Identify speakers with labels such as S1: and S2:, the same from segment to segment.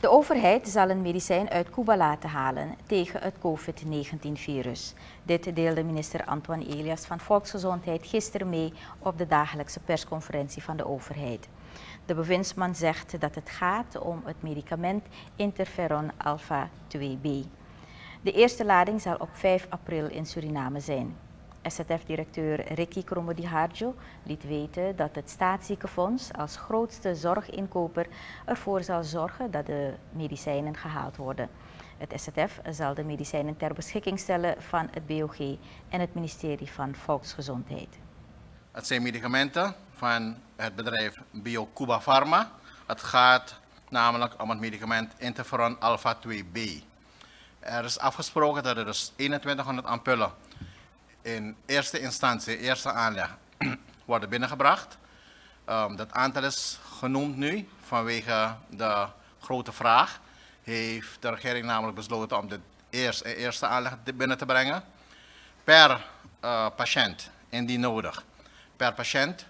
S1: De overheid zal een medicijn uit Cuba laten halen tegen het COVID-19-virus. Dit deelde minister Antoine Elias van Volksgezondheid gisteren mee op de dagelijkse persconferentie van de overheid. De bewindsman zegt dat het gaat om het medicament interferon alpha 2b. De eerste lading zal op 5 april in Suriname zijn. SZF-directeur Ricky Kromodiharjo liet weten dat het Staatsziekenfonds als grootste zorginkoper ervoor zal zorgen dat de medicijnen gehaald worden. Het SZF zal de medicijnen ter beschikking stellen van het BOG en het ministerie van Volksgezondheid.
S2: Het zijn medicamenten van het bedrijf BioCuba Pharma. Het gaat namelijk om het medicament interferon alpha 2b. Er is afgesproken dat er dus 2100 ampullen in eerste instantie, eerste aanleg, worden binnengebracht. Dat aantal is genoemd nu vanwege de grote vraag. Heeft de regering namelijk besloten om de eerste aanleg binnen te brengen. Per patiënt, indien nodig. Per patiënt,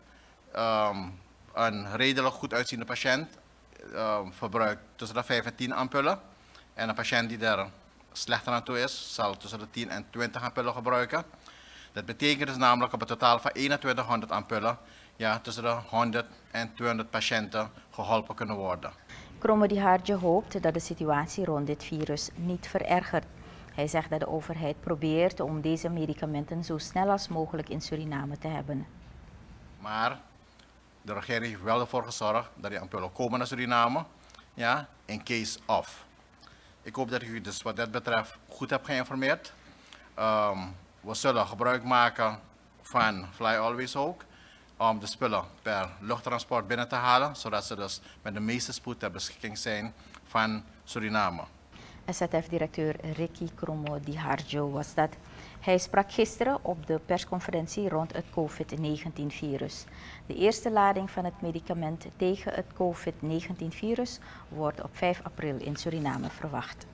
S2: een redelijk goed uitziende patiënt verbruikt tussen de 5 en 10 ampullen. En een patiënt die er slechter aan toe is, zal tussen de 10 en 20 ampullen gebruiken. Dat betekent dus namelijk op een totaal van 2100 ampullen, ja, tussen de 100 en 200 patiënten geholpen kunnen worden.
S1: Kromodiharjo hoopt dat de situatie rond dit virus niet verergert. Hij zegt dat de overheid probeert om deze medicamenten zo snel als mogelijk in Suriname te hebben.
S2: Maar de regering heeft wel ervoor gezorgd dat die ampullen komen naar Suriname, ja, in case of. Ik hoop dat u dus wat dat betreft goed hebt geïnformeerd. We zullen gebruik maken van Fly Always ook om de spullen per luchttransport binnen te halen, zodat ze dus met de meeste spoed ter beschikking zijn van Suriname.
S1: SZF-directeur Ricky Kromodiharjo was dat. Hij sprak gisteren op de persconferentie rond het COVID-19-virus. De eerste lading van het medicament tegen het COVID-19-virus wordt op 5 april in Suriname verwacht.